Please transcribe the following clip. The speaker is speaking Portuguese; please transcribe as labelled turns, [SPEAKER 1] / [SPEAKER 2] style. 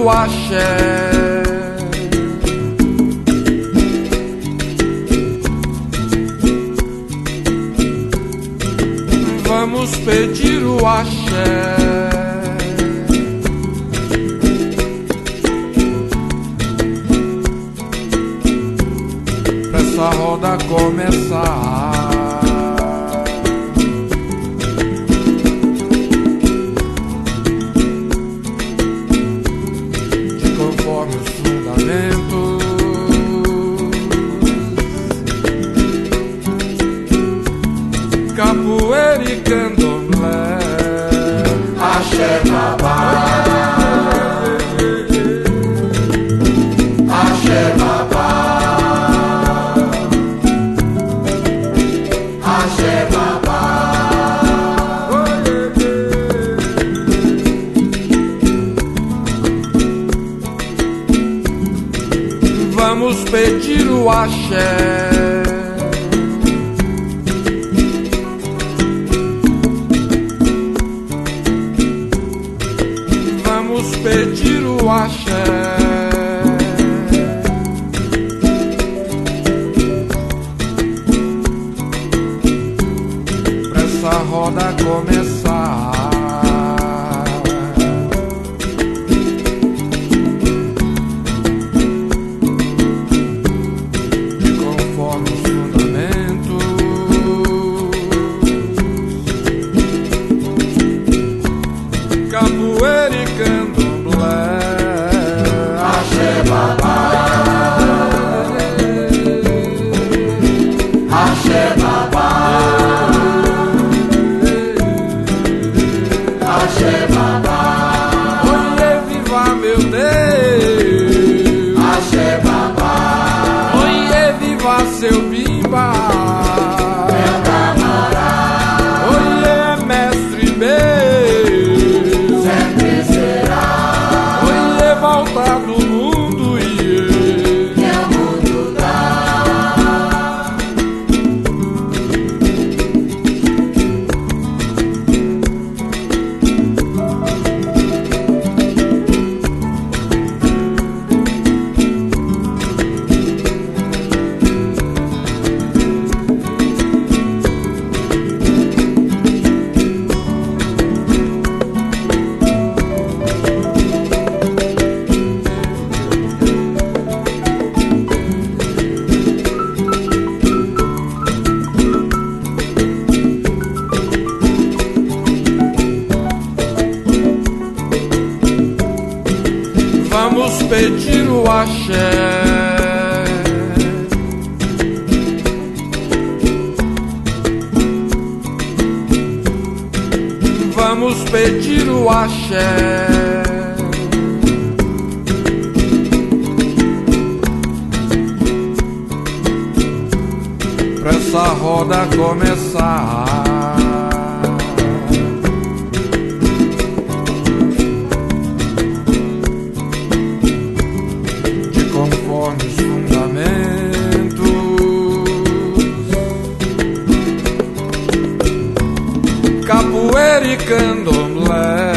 [SPEAKER 1] o axé. Vamos pedir o axé. Pra essa roda começar. De conforme os fundamentos. Capoeira e candomblé.
[SPEAKER 2] Axé babá, axé babá, axé babá.
[SPEAKER 1] Vamos pedir o axé. Vamos pedir o axé. Pra essa roda começar. De conforme os fundamentos. Capoeira e candomblé.
[SPEAKER 2] Axé babá, axé babá, axé babá.
[SPEAKER 1] Oiê, viva meu Deus.
[SPEAKER 2] Axé babá,
[SPEAKER 1] Oiê, viva seu bimba.
[SPEAKER 2] meu camarada,
[SPEAKER 1] Oiê, mestre meu.
[SPEAKER 2] sempre será
[SPEAKER 1] Oiê, volta do mundo, iê.
[SPEAKER 2] que o mundo dá. Vamos pedir o axé. Vamos pedir o axé. Pra essa roda começar. De conforme os fundamentos. Capoeira e candomblé.